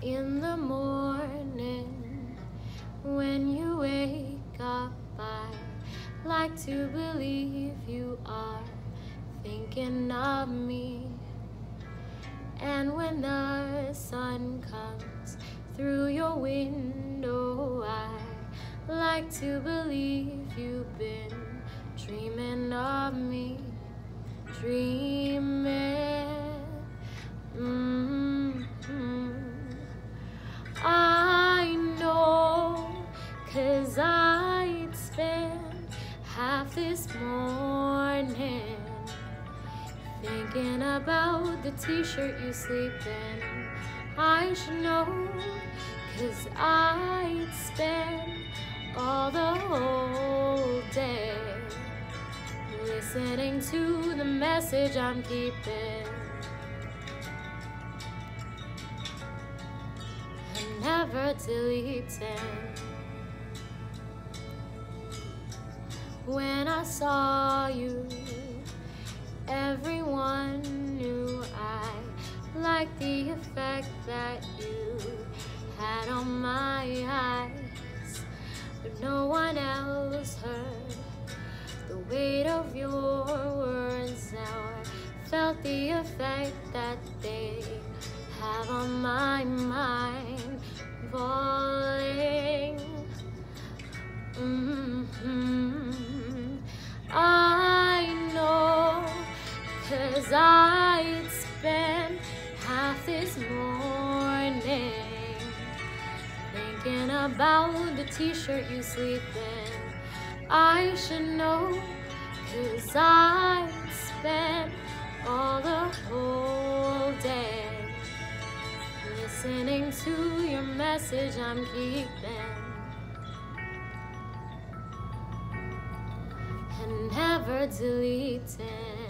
In the morning, when you wake up, I like to believe you are thinking of me. And when the sun comes through your window, I like to believe you've been dreaming of me. Dreaming. I know, 'cause I'd spend half this morning thinking about the t-shirt you sleep in. I should know, 'cause I'd spend all the whole day listening to the message I'm keeping and never deleting. When I saw you, everyone knew I liked the effect that you had on my eyes, but no one else heard the weight of your words. Now I felt the effect that they have on my mind, falling. I know, 'cause I'd spend half this morning thinking about the t-shirt you sleep in. I should know, 'cause I'd spend all the whole day listening to your message I'm keeping and never deleting.